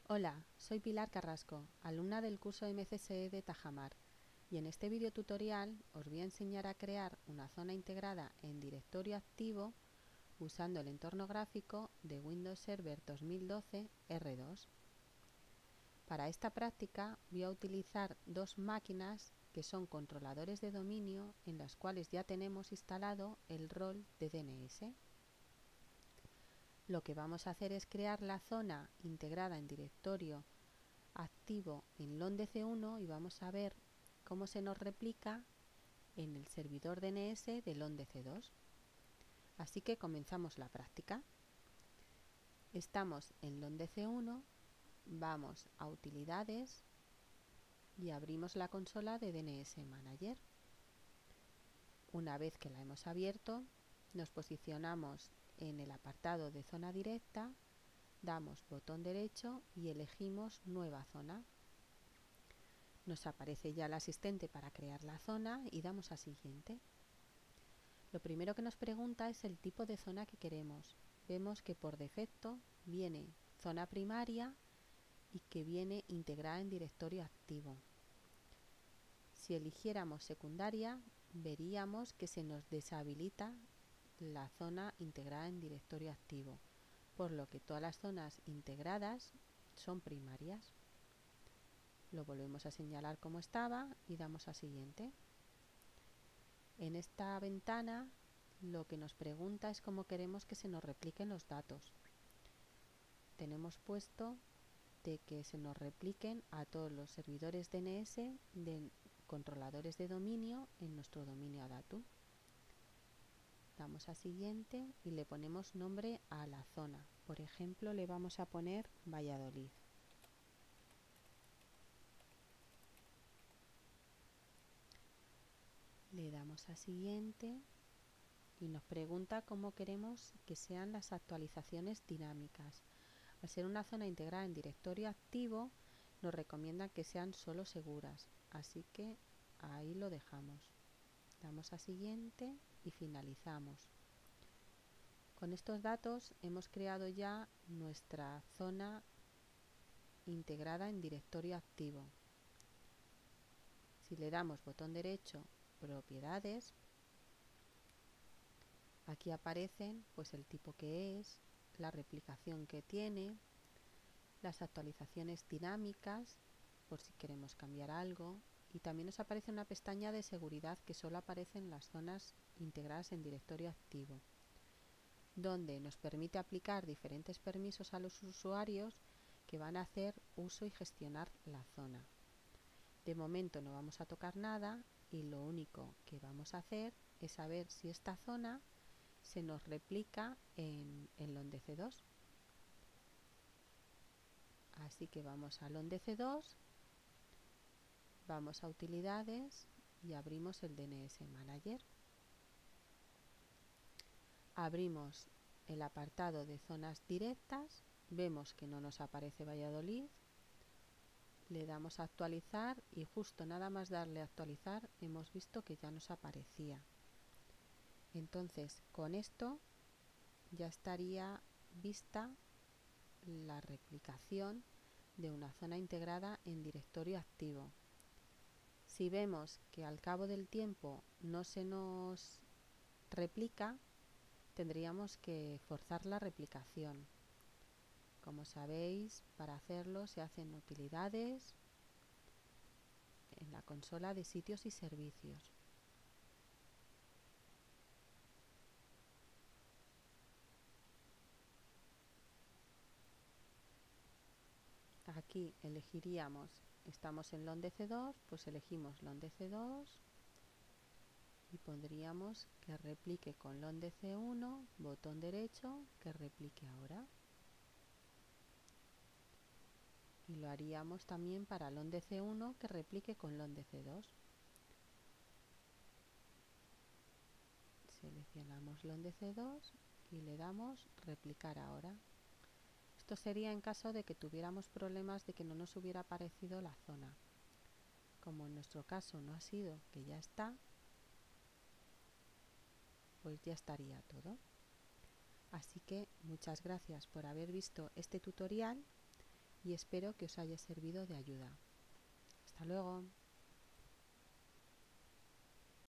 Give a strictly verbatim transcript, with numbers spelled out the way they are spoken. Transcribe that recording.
Hola, soy Pilar Carrasco, alumna del curso M C S E de Tajamar, y en este video tutorial os voy a enseñar a crear una zona integrada en directorio activo usando el entorno gráfico de Windows Server dos mil doce R dos. Para esta práctica voy a utilizar dos máquinas que son controladores de dominio en las cuales ya tenemos instalado el rol de D N S. Lo que vamos a hacer es crear la zona integrada en directorio activo en Londe C uno y vamos a ver cómo se nos replica en el servidor D N S de Londe C dos. Así que comenzamos la práctica. Estamos en Londe C uno, vamos a Utilidades y abrimos la consola de D N S Manager. Una vez que la hemos abierto, nos posicionamos en el apartado de zona directa, damos botón derecho y elegimos Nueva zona. Nos aparece ya el asistente para crear la zona y damos a Siguiente. Lo primero que nos pregunta es el tipo de zona que queremos. Vemos que por defecto viene zona primaria y que viene integrada en directorio activo. Si eligiéramos secundaria, veríamos que se nos deshabilita la zona integrada en directorio activo, por lo que todas las zonas integradas son primarias. Lo volvemos a señalar como estaba y damos a Siguiente. En esta ventana lo que nos pregunta es cómo queremos que se nos repliquen los datos. Tenemos puesto de que se nos repliquen a todos los servidores D N S de controladores de dominio en nuestro dominio Adatu. Damos a Siguiente y le ponemos nombre a la zona. Por ejemplo, le vamos a poner Valladolid. Le damos a Siguiente y nos pregunta cómo queremos que sean las actualizaciones dinámicas. Al ser una zona integrada en directorio activo, nos recomiendan que sean solo seguras, así que ahí lo dejamos. Damos a Siguiente y finalizamos. Con estos datos hemos creado ya nuestra zona integrada en directorio activo. Si le damos botón derecho, Propiedades, aquí aparecen pues el tipo que es, la replicación que tiene, las actualizaciones dinámicas, por si queremos cambiar algo, y también nos aparece una pestaña de seguridad que solo aparece en las zonas integradas en directorio activo, donde nos permite aplicar diferentes permisos a los usuarios que van a hacer uso y gestionar la zona. De momento no vamos a tocar nada y lo único que vamos a hacer es saber si esta zona se nos replica en, en Londe C dos. Así que vamos a Londe C dos, vamos a Utilidades y abrimos el D N S Manager. Abrimos el apartado de zonas directas, vemos que no nos aparece Valladolid, le damos a actualizar y justo nada más darle a actualizar hemos visto que ya nos aparecía. Entonces con esto ya estaría vista la replicación de una zona integrada en directorio activo. Si vemos que al cabo del tiempo no se nos replica, tendríamos que forzar la replicación. Como sabéis, para hacerlo se hacen utilidades en la consola de sitios y servicios. Aquí elegiríamos, estamos en Londe C dos, pues elegimos Londe C dos y pondríamos que replique con Londe C uno, botón derecho, que replique ahora. Y lo haríamos también para Londe C uno, que replique con Londe C dos. Seleccionamos Londe C dos y le damos replicar ahora. Esto sería en caso de que tuviéramos problemas de que no nos hubiera aparecido la zona. Como en nuestro caso no ha sido, que ya está, pues ya estaría todo. Así que muchas gracias por haber visto este tutorial y espero que os haya servido de ayuda. Hasta luego.